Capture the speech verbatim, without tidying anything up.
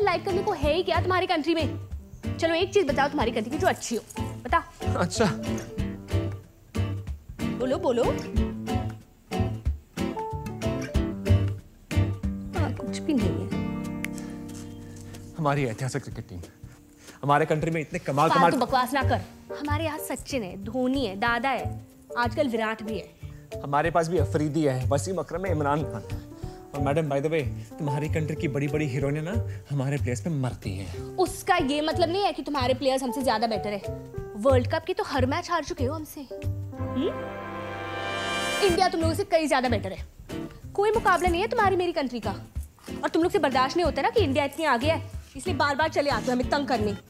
में लाइक करने को है ही क्या तुम्हारी कंट्री में? चलो एक चीज बताओ तुम्हारी कंट्री की जो अच्छी हो, बता। अच्छा बोलो बोलो। हाँ, कुछ भी नहीं है। हमारी ऐतिहासिक क्रिकेट टीम, हमारे कंट्री में इतने कमाल फालतू कमाल बकवास ना कर। हमारे यहाँ सचिन है, धोनी है, दादा है, आजकल विराट भी है। हमारे पास भी अफरीदी है, वसीम अकरम है, इमरान खान है। और मैडम बाय द वे, तुम्हारी कंट्री की बड़ी बड़ी हीरोइनें ना हमारे प्लेयर्स पे मरती हैं। उसका ये मतलब नहीं है कि तुम्हारे प्लेयर्स हमसे ज्यादा बेटर है। वर्ल्ड कप की तो हर मैच हार चुके हो हमसे। हुँ? इंडिया तुम लोगों से कई ज्यादा बेटर है। कोई मुकाबला नहीं है तुम्हारी मेरी कंट्री का। और तुम लोग से बर्दाश्त नहीं होता ना कि इंडिया इतनी आगे है, इसलिए बार बार चले आते हो हमें तंग करने।